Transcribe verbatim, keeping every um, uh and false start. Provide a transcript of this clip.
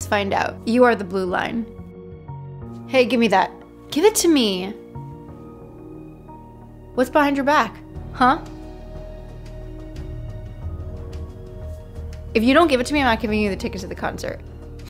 Let's find out. You are the blue line. Hey, give me that. Give it to me. What's behind your back? Huh? If you don't give it to me, I'm not giving you the tickets to the concert.